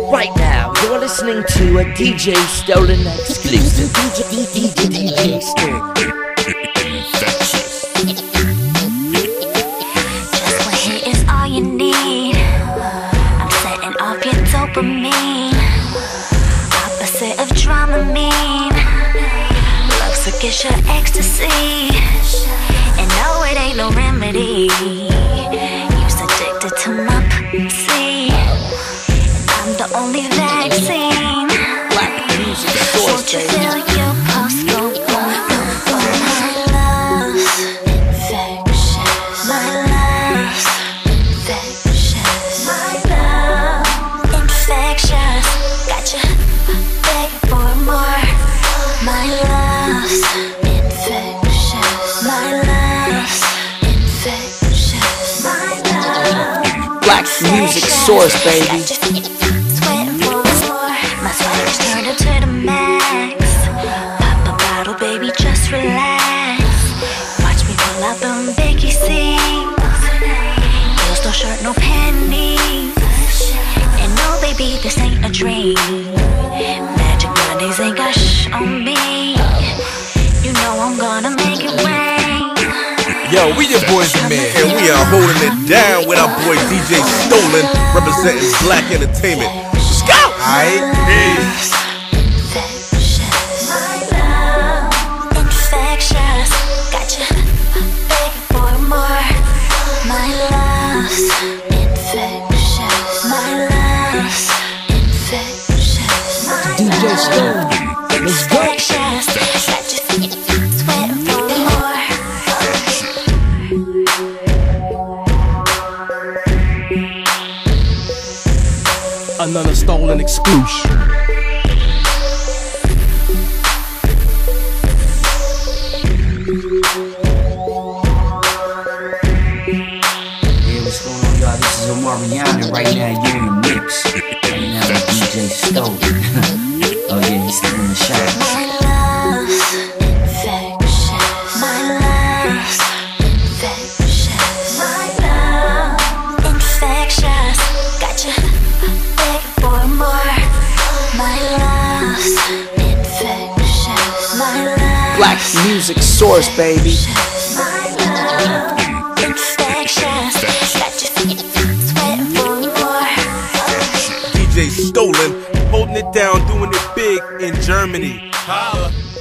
Right now, you're listening to a DJ Stolen exclusive. DJ Stolen. Just one hit is all you need. I'm setting off your dopamine. Opposite of Dramamine. Love to get your ecstasy. And no, it ain't no remedy. You're addicted to my pussy. I'm the only vaccine. Black music source, Won't you feel your pulse go boom, boom, boom? My love's infectious. My love's infectious. My love infectious. Got you begging for more. My love's infectious. My love's infectious. My love. Black music source, baby. Sweating for more. My swagger's turned up to the max. Pop a bottle, baby, just relax. Watch me pull out them Vicky seams. Heels, no shirt, no panties. And no, baby, this ain't a dream. Magic Mondays ain't got shh on me. You know I'm gonna make it rain. Yo, we your boys the man, and we are holding it down with our boy DJ Stolen, representing Black Entertainment. Let's go! Alright, peace. Infectious. My love infectious. Got you begging for more. My love's infectious. My love's infectious. My DJ Stolen. Let's go. infectious. Got you sweating for more. Another Stolen exclusive. Hey, what's going on, y'all? This is Omarion, right now you're in the mix. Right now with DJ Stolen. Oh yeah, he's still in the shot. My love's infectious. My love's infectious. My love infectious. Got you begging for more. My love's infectious. My love Black music source, baby. My love infectious. Got you sweating for more. DJ Stolen, holding it down, doing it big in Germany. Holla.